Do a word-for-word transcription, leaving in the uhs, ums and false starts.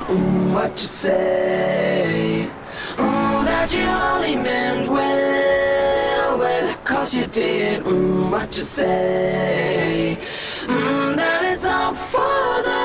mm, what you say. Mm, that you only meant well, well, cause you did, mm, what you say. Mm, that it's all for the